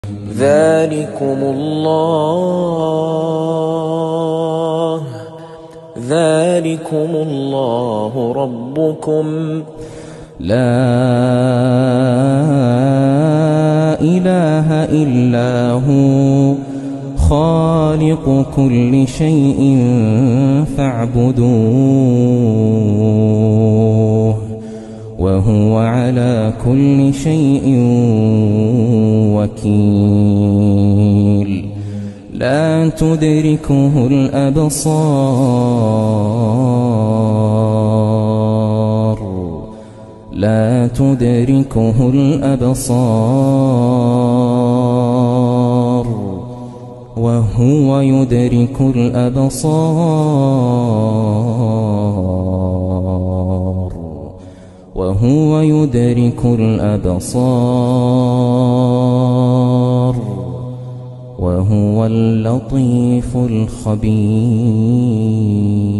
ذلكم الله ربكم لا إله إلا هو خالق كل شيء فاعبدوه وهو على كل شيء وكيل لا تدركه الأبصار وهو يدرك الأبصار وهو اللطيف الخبير.